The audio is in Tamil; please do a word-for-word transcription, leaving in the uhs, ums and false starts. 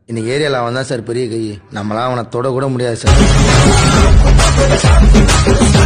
இன்னைக்கு ஏரியாவில் அவன் தான் சார் பெரிய கை. நம்மளாம் அவனை தொட கூட முடியாது சார்.